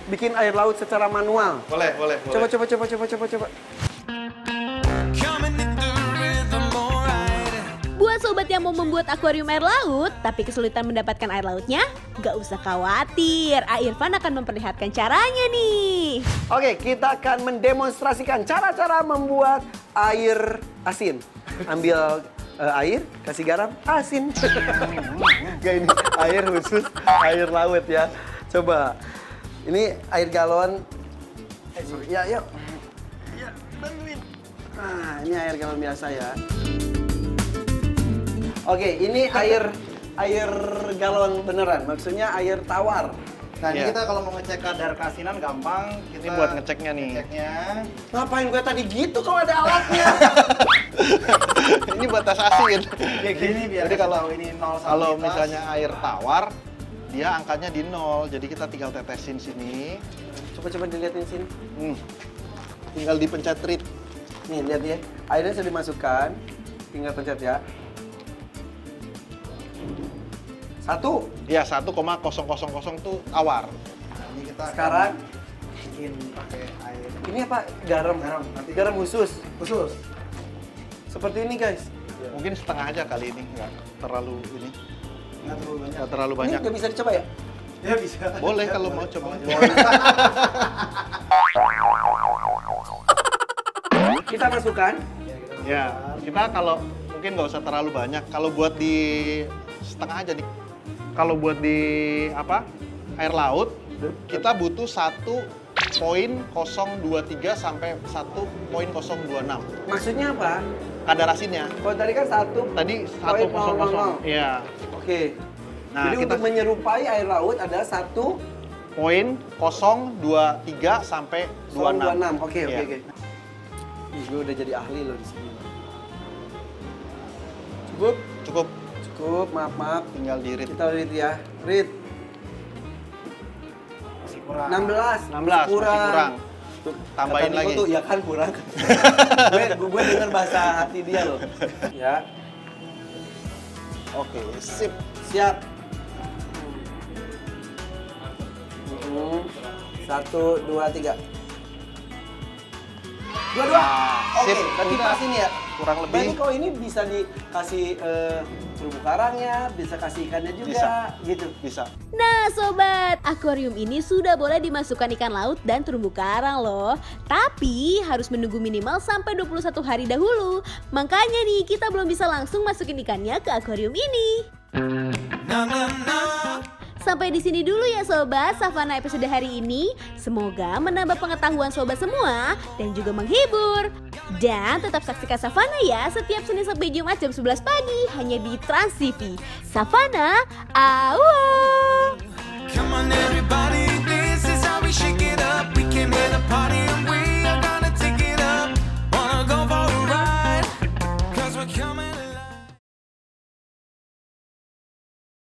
bikin air laut secara manual. Boleh. Coba. Buat sobat yang mau membuat akuarium air laut, tapi kesulitan mendapatkan air lautnya, gak usah khawatir. Irfan akan memperlihatkan caranya nih. Oke, kita akan mendemonstrasikan cara-cara membuat air asin. Ambil air, kasih garam, asin. Gak, ini air khusus, air laut ya. Coba, ini air galon. Ya, yuk. Ya, bantuin. Nah, ini air galon biasa ya. Oke, ini air galon beneran, maksudnya air tawar. Nah, ini kita kalau mau ngecek kadar keasinan gampang. Kita Ini buat ngeceknya nih. Ngapain gue tadi gitu kalau ada alatnya? Ini buat tes asin. Kayak gini biar Jadi kalau ini 0 kalau misalnya air tawar, dia angkanya di 0. Jadi kita tinggal tetesin sini. Coba dilihatin sini. Tinggal dipencet read. Nih, lihat ya. Airnya sudah dimasukkan. Tinggal pencet ya. 1. Ya, 1,000 tuh tawar. Nah, ini kita Sekarang bikin pakai air ini apa? Garam. Garam khusus. Seperti ini, guys. Mungkin setengah aja kali ini, nggak terlalu ini. nggak terlalu banyak. Ini nggak bisa dicoba ya? Ya bisa. Boleh kalau mau coba. Kita masukkan. Ya, kita kalau mungkin nggak usah terlalu banyak. Kalau buat di setengah aja nih. Kalau buat di air laut, kita butuh 1,023 sampai 1,026. Maksudnya apa? Kadar asinnya. Kalau tadi kan 1. Tadi 1,000. Iya. Oke. Nah, jadi kita untuk menyerupai air laut adalah 1,023 sampai 26. Oke. Iya. Ih, gue udah jadi ahli loh di sini. Cukup. Maaf. Tinggal di read. Kita read ya. Read. Masih kurang. 16. 16 masih kurang. Tuh, Tambahin kata Niko lagi. Tuh, ya kan kurang. gue dengar bahasa hati dia loh. Ya. Oke, sip. Siap. 1, 2, 3. 2. Oke, Sip. berarti Udah. pas ini ya. Kurang Berarti lebih. kalau ini bisa dikasih terumbu karangnya, bisa kasih ikannya juga, gitu. Bisa. Nah sobat, akuarium ini sudah boleh dimasukkan ikan laut dan terumbu karang loh. Tapi harus menunggu minimal sampai 21 hari dahulu. Makanya nih kita belum bisa langsung masukin ikannya ke akuarium ini. Sampai di sini dulu ya sobat Savana episode hari ini. Semoga menambah pengetahuan sobat semua dan juga menghibur. Dan tetap saksikan Savana ya setiap Senin sampai Jumat jam 11 pagi hanya di Trans TV. Savana, awoo!